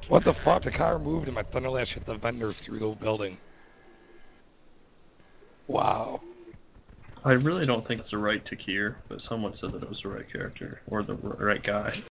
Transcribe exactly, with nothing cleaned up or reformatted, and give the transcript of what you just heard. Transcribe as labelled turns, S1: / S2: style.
S1: What the fuck? The car moved and my Thunderlash hit the vendor through the building. Wow.
S2: I really don't think it's the right Takir, but someone said that it was the right character or the right guy.